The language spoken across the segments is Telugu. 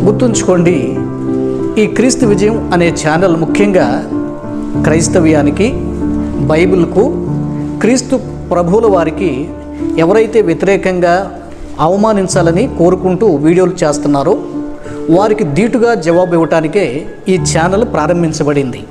గుర్తుంచుకోండి, ఈ క్రీస్తు విజయం అనే ఛానల్ ముఖ్యంగా క్రైస్తవ్యానికి, బైబిల్కు, క్రీస్తు ప్రభువుల వారికి ఎవరైతే వ్యతిరేకంగా అవమానించాలని కోరుకుంటూ వీడియోలు చేస్తున్నారో వారికి ధీటుగా జవాబు ఇవ్వటానికే ఈ ఛానల్ ప్రారంభించబడింది.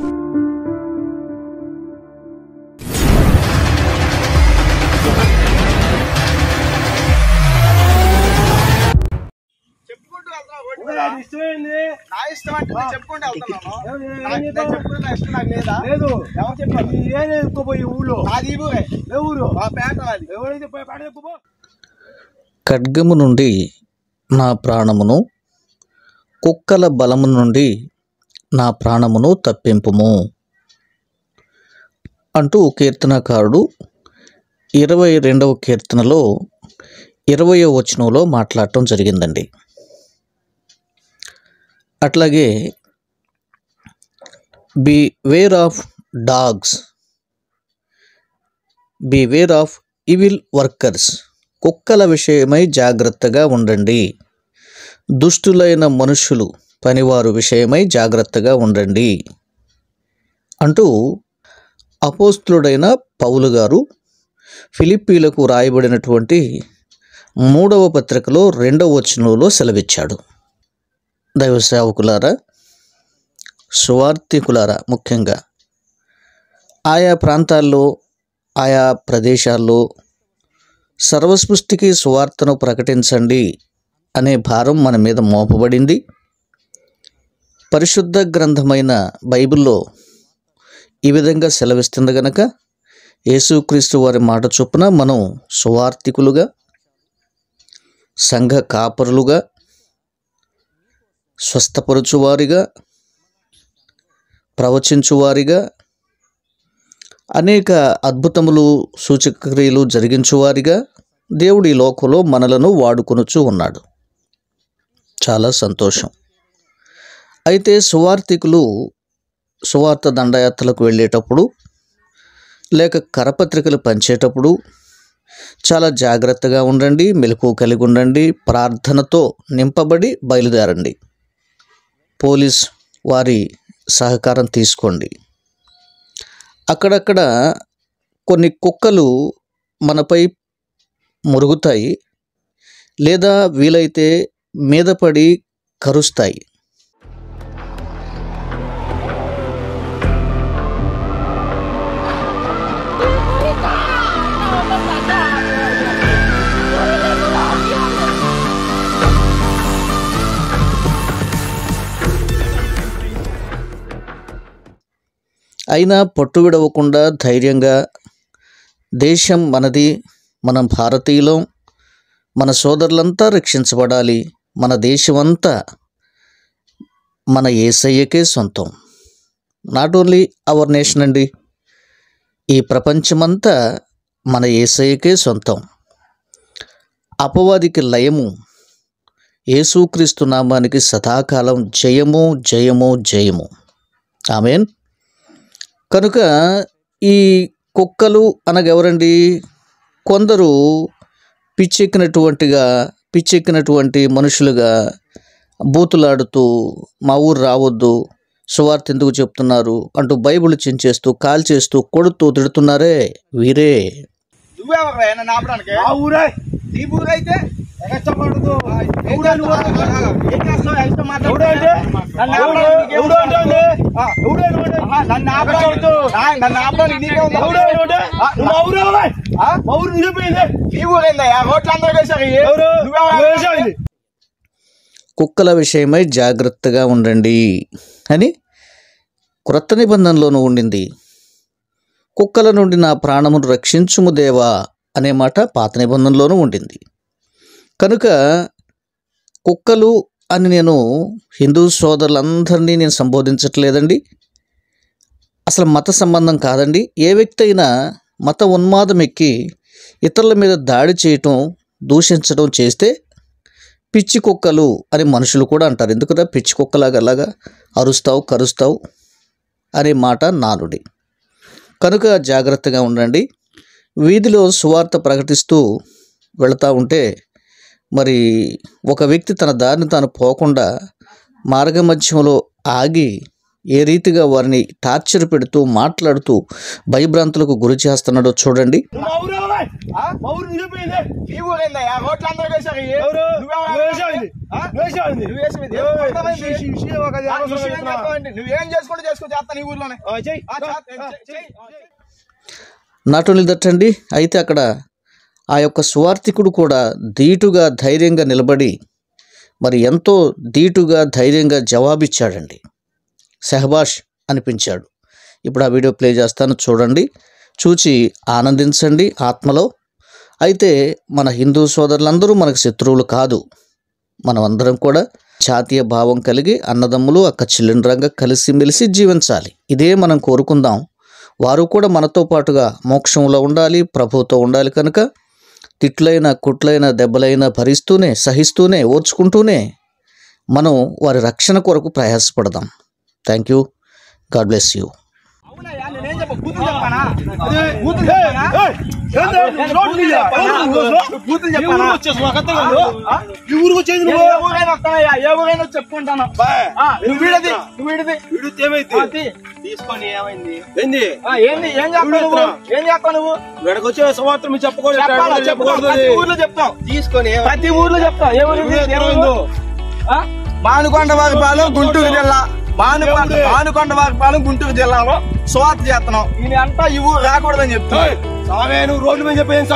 ఖడ్గము నుండి నా ప్రాణమును, కుక్కల బలము నుండి నా ప్రాణమును తప్పింపుము అంటూ కీర్తనకారుడు 22వ కీర్తనలో 20వ వచనంలో మాట్లాడటం జరిగిందండి. అట్లాగే beware of dogs, beware of evil workers, కుక్కల విషయమై జాగ్రత్తగా ఉండండి, దుష్టులైన మనుషులు పనివారు విషయమై జాగ్రత్తగా ఉండండి అంటూ అపోస్తలుడైన పౌలు గారు ఫిలిప్పీలకు రాయబడినటువంటి 3వ పత్రికలో 2వ వచనంలో సెలవిచ్చాడు. దైవ సేవకులారా, సువార్థికులారా, ముఖ్యంగా ఆయా ప్రాంతాల్లో, ఆయా ప్రదేశాల్లో సర్వసృష్టికి సువార్తను ప్రకటించండి అనే భారం మన మీద మోపబడింది. పరిశుద్ధ గ్రంథమైన బైబిల్లో ఈ విధంగా సెలవిస్తుంది గనక యేసుక్రీస్తు వారి మాట చొప్పున మనం సువార్థికులుగా, సంఘ కాపరులుగా, స్వస్థపరచువారిగా, ప్రవచించువారిగా, అనేక అద్భుతములు సూచక్రియలు జరిగించువారిగా దేవుడు ఈ లోకంలో మనలను వాడుకొనుచూ ఉన్నాడు. చాలా సంతోషం. అయితే సువార్థికులు సువార్త దండయాత్రలకు వెళ్ళేటప్పుడు లేక కరపత్రికలు పంచేటప్పుడు చాలా జాగ్రత్తగా ఉండండి, మెలకువ కలిగి ఉండండి, ప్రార్థనతో నింపబడి బయలుదేరండి, పోలీస్ వారి సహకారం తీసుకోండి. అక్కడక్కడ కొన్ని కుక్కలు మనపై మురుగుతాయి, లేదా వీలైతే మీద పడి కరుస్తాయి. అయినా పట్టు విడవకుండా ధైర్యంగా దేశం మనది, మనం భారతీయులం, మన సోదరులంతా రక్షించబడాలి, మన దేశమంతా మన యేసయ్యకే సొంతం. నాట్ ఓన్లీ అవర్ నేషన్ అండి, ఈ ప్రపంచమంతా మన యేసయ్యకే సొంతం. అపవాదికి లయము, యేసుక్రీస్తు నామానికి సదాకాలం జయము జయము జయము. ఆమేన్. కనుక ఈ కుక్కలు అనగెవరండి? కొందరు పిచ్చెక్కినటువంటి మనుషులుగా బూతులాడుతూ మా ఊరు రావద్దు, సువార్త ఎందుకు చెప్తున్నారు అంటూ బైబిల్ చించేస్తూ, కాల్చేస్తూ, కొడుతూ తిడుతున్నారే వీరే. కుక్కల విషయమై జాగ్రత్తగా ఉండండి అని క్రొత్త నిబంధనలోనూ ఉండింది. కుక్కల నుండి నా ప్రాణమును రక్షించుము దేవా అనే మాట పాత నిబంధనలోనూ ఉండింది. కనుక కుక్కలు అని నేను హిందూ సోదరులందరినీ నేను సంబోధించట్లేదండి. అసలు మత సంబంధం కాదండి. ఏ వ్యక్తి అయినా మత ఉన్మాదం ఎక్కి ఇతరుల మీద దాడి చేయటం, దూషించడం చేస్తే పిచ్చి కుక్కలు అని మనుషులు కూడా అంటారు. ఎందుకురా పిచ్చి కుక్కలాగా అలాగా అరుస్తావు, కరుస్తావు అనే మాట నానుడి. కనుక జాగ్రత్తగా ఉండండి. వీధిలో సువార్త ప్రకటిస్తూ వెళుతూ ఉంటే మరి ఒక వ్యక్తి తన దారిని తాను పోకుండా మార్గమధ్యంలో ఆగి ఏ రీతిగా వారిని టార్చర్ పెడుతూ మాట్లాడుతూ భయభ్రాంతులకు గురి చేస్తున్నాడో చూడండి. నాట్ ఓన్లీ దట్ అండి, అయితే అక్కడ ఆ యొక్క సువార్థికుడు కూడా ధీటుగా ధైర్యంగా నిలబడి మరి ఎంతో ధీటుగా ధైర్యంగా జవాబిచ్చాడండి. సెహబాష్ అనిపించాడు. ఇప్పుడు ఆ వీడియో ప్లే చేస్తాను, చూడండి, చూచి ఆనందించండి ఆత్మలో. అయితే మన హిందూ సోదరులందరూ మనకు శత్రువులు కాదు. మనం అందరం కూడా జాతీయ భావం కలిగి అన్నదమ్ములు అక్క చెల్లెండ్రంగా కలిసిమెలిసి జీవించాలి. ఇదే మనం కోరుకుందాం. వారు కూడా మనతో పాటుగా మోక్షంలో ఉండాలి, ప్రభువుతో ఉండాలి. కనుక తిట్లైన కుట్లైన దెబ్బలైన భరిస్తూనే సహిస్తూనే ఓర్చుకుంటూనే మనం వారి రక్షణ కొరకు ప్రయాసపడదాం. Thank you. God bless you. చెప్పుకుంటాను తీసుకొని ఏమైంది ఏంది ఏం చేస్తావు నువ్వు వచ్చే సంవత్సరం చెప్పకూడదు ఊర్లో చెప్తావు తీసుకొని ప్రతి ఊర్లో చెప్తావు. ఏమైందో మానుకొండ వారిపాలెం గుంటూరు జిల్లా మానుకొండ వారిపాలెం గుంటూరు జిల్లాలో స్వార్థ చేస్తున్నావు. ఈయన అంతా ఈ ఊరు రాకూడదని చెప్తావు. నువ్వు రోడ్డు మీద చెప్పేది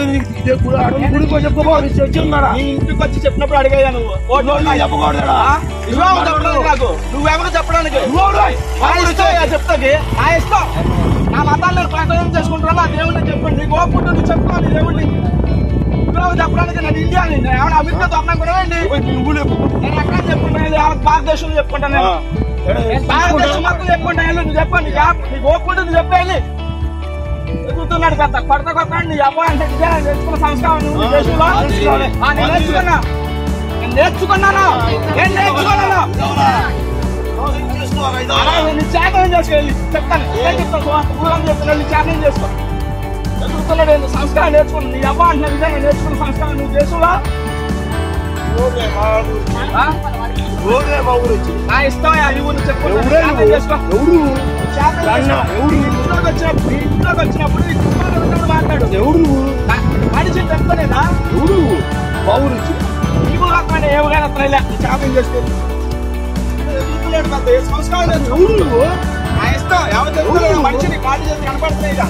ఇంటికి వచ్చి చెప్పినప్పుడు అడిగాయా నువ్వు చెప్పకూడదు నాకు నువ్వెవరు చెప్పడానికి చెప్తాకి నా ఇష్టం. నా మతాన్ని ప్రకటన చేసుకుంటున్నా నా దేవుడిని చెప్పండి. నీకు ఓపుంటు నువ్వు చెప్పుకోవాలి దేవుడిని చెప్పడానికి. నేను ఇండియా ఏమైనా అమెరికా దొరకడం కూడా నేను ఎక్కడ చెప్పుకుంటాను భారతదేశంలో చెప్పుకుంటాను. భారతదేశం మొత్తం చెప్పుకుంటాను. నువ్వు చెప్పండి నీకు ఓపుంటు నువ్వు చెప్పేయాలి. ఎదుగుతున్నాడు పెద్ద కొడత కొత్త నీ అబ్బాయి అంటే నేర్చుకున్న సంస్కారం నువ్వు దేశంలో నేర్చుకున్నాను. ఏం నేర్చుకున్నాను త్యాగం చేసుకోవాలి. చెప్తాను ఏం చెప్తాను ఊరం చెప్తున్నాను త్యాగం చేసుకో. ఎదుగుతున్నాడు సంస్కారం నేర్చుకున్నాను. నీ అబ్బాయి అంటే నిజంగా నేర్చుకున్న సంస్కారం నువ్వు దేశంలో నా ఇష్టం ఈ ఊరు చెప్పు చేసుకో. ఇంట్లోకి వచ్చినప్పుడు మాట్లాడు. ఎవడు మనిషి చెప్తానేనా ఎవడు నీకు కాకపోయినా ఏమైనా త్యాగం చేసుకో. సంస్కారం ఎవడు నా ఇష్టం ఎవరు మనిషిని కాళ్ళు చేసి కనపడుతున్నాయిగా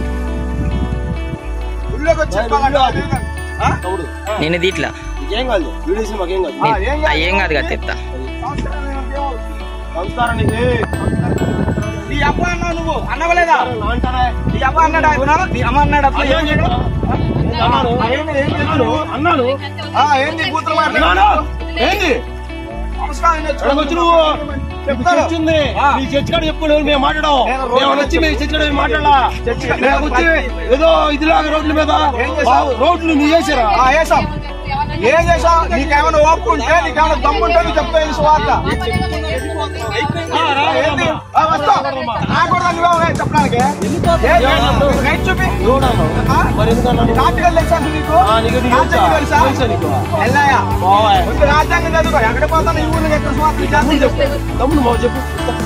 ఊళ్ళోకి వచ్చి నేను దీట్లా ఏం కాదు వీడియోస్ మాకేం కాదు ఏం కాదు కదా చెప్తా. సంస్కారం ఇది నీ అబ్బా అన్నావు నువ్వు అన్నవలేదా? నీ అబ్బా అన్నాడు నీ అమ్మ అన్నాడు అన్నాను ఏంది కూతురు మాట్లాడు ఏంది చెప్తుంది నీ చర్చికాడు చెప్పుకోండి మేము మాట్లాడాం వచ్చి మీ చర్చికాడ మాట్లాడాలా వచ్చి ఏదో ఇదిలాగా రోడ్ల మీద రోడ్లు నువ్వు చేసారా వేసాం ఏం చేసావు? నీకేమైనా ఓపుకుంటే నీకేమైనా దమ్ముంటే నువ్వు చెప్పేది స్వార్థ చెప్పడానికి రైట్ చూపి నాటికల్ తెలుసా నీకు? రాజ్యాంగం చదువుకో ఎక్కడ పోతాను ఈ ఊళ్ళో ఎక్కడ స్వార్థం చెప్పు తమ్ముడు మాకు చెప్పు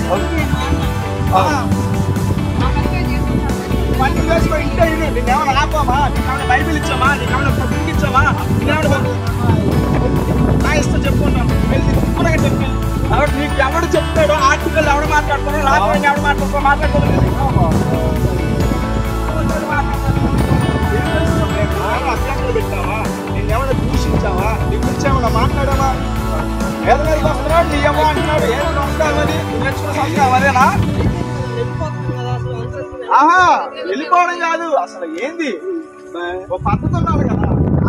పని చేసుకో ఇంటే నీకేమైనా ఆపామా? నీకేమైనా బైబిల్ ఇచ్చామా? నీకేమైనా బుక్ ఇచ్చామా? నా ఇష్టం చెప్పుకుంటాను చెప్పి కాబట్టి నీకు ఎవడు చెప్తాడో ఆర్టికల్ ఎవడు మాట్లాడుకోవడం రాకపోయినా ఎవడు మాట్లాడుకోవడం అభ్యంతరం పెట్టావా? నేను ఎవరైనా దూషించావా? నీ గురించి ఏమైనా మాట్లాడావా? ఏదైనా వస్తున్నాడు నీ ఏమో అంటున్నాడు ఏదో నమస్కారం అని నేర్చుకున్న సంస్కారం అదేనా? ఆహా వెళ్ళిపోవడం కాదు అసలు ఏంది ఒక పద్ధతి ఉండాలి కదా.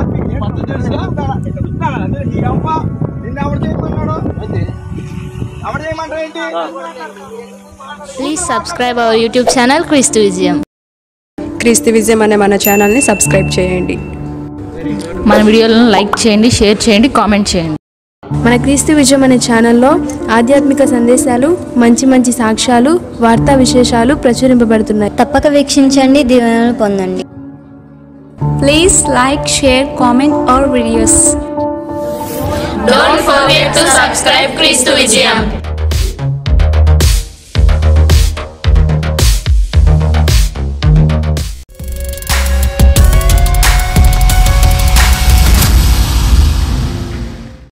నీ అమ్మ నిన్ను ఎవరు చేయమన్నాడు? ఎవరు చేయమంటారు ఏంటి? Please subscribe our YouTube channel Kreesthu VIJAYAM. క్రీస్తు విజయం అనే మన ఛానల్ని సబ్స్క్రైబ్ చేయండి. మన వీడియోలను లైక్ చేయండి, షేర్ చేయండి, కామెంట్ చేయండి. మన క్రీస్తు విజయం అనే ఛానల్లో ఆధ్యాత్మిక సందేశాలు, మంచి మంచి సాక్ష్యాలు, వార్తా విశేషాలు ప్రచురింపబడుతున్నాయి. తప్పక వీక్షించండి, దీవెనలు పొందండి. Please like, share, comment our videos. Don't forget to subscribe Kreesthu VIJAYAM.